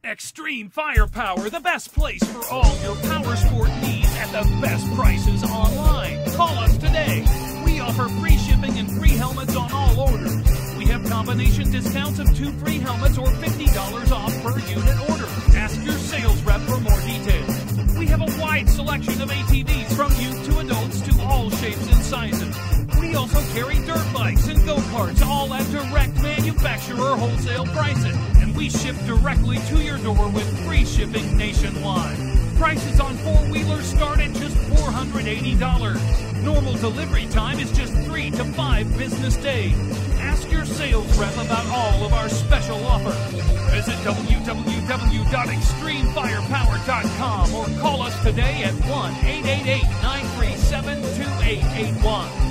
Extreme Firepower, the best place for all your power sport needs at the best prices online. Call us today. We offer free shipping and free helmets on all orders. We have combination discounts of 2 free helmets or $50 off per unit order. Ask your sales rep for more details. We have a wide selection of ATVs from youth to adults to all shapes and sizes. We also carry dirt bikes and go-karts, all at direct manufacturer wholesale prices. And we ship directly to your door with free shipping nationwide. Prices on four-wheelers start at just $480. Normal delivery time is just 3 to 5 business days. Ask your sales rep about all of our special offers. Visit www.extremefirepower.com or call us today at 1-888-937-2881.